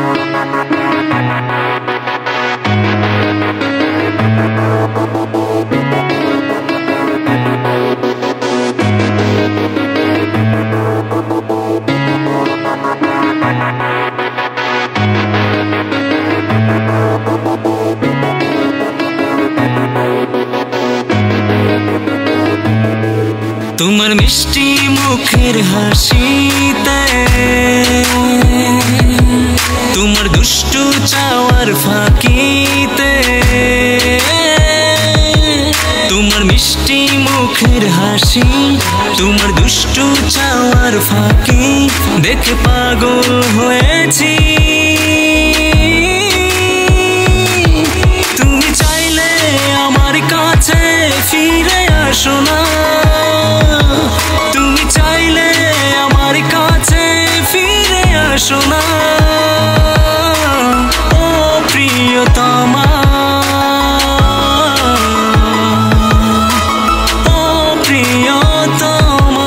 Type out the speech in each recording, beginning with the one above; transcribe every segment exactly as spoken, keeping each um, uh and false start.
তোমার মিষ্টি মুখের হাসিতে, তোমার দুষ্টু চাওয়ার ফাঁকিতে, তোমার মিষ্টি মুখের হাসি, তোমার দুষ্টু চাওয়ার ফাঁকি দেখে পাগল হয়েছি। তুমি চাইলে আমার কাছে ফিরে আসো না, তুমি চাইলে আমার কাছে ফিরে আসো না। ও প্রিয়তমা, ও প্রিয়তমা।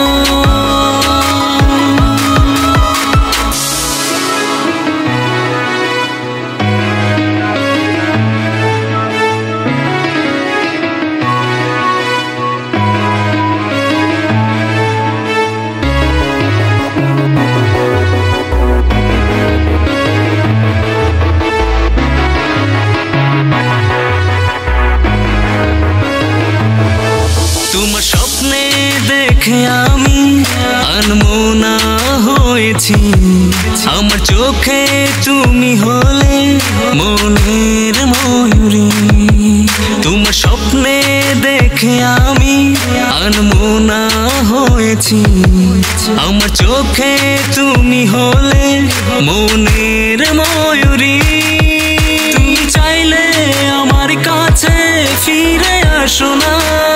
তোমার স্বপ্নে দেখে আমি আনমনা হয়েছি, আমার চোখে তুমি হলে মনের ময়ূরী। তোমার স্বপ্নে দেখে আমি আনমনা হয়েছি, আমার চোখে তুমি হলে মনের ময়ূরী। তুমি চাইলে আমার কাছে ফিরে আসো না,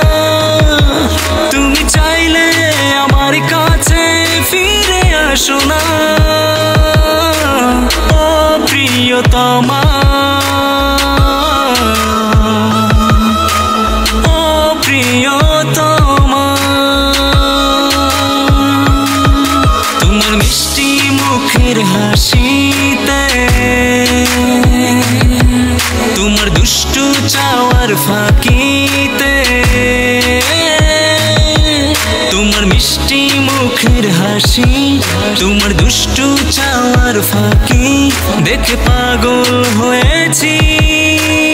তুমি চাইলে আমার কাছে ফিরে আসো না। ও প্রিয়তমা, ও প্রিয়তমা। তোমার মিষ্টি মুখের হাসিতে, তোমার দুষ্টু চাওয়ার ফাঁকিতে, তোমার মিষ্টি মুখের হাসি, তোমার দুষ্টু চাওয়ার ফাঁকি দেখে পাগল হয়েছি।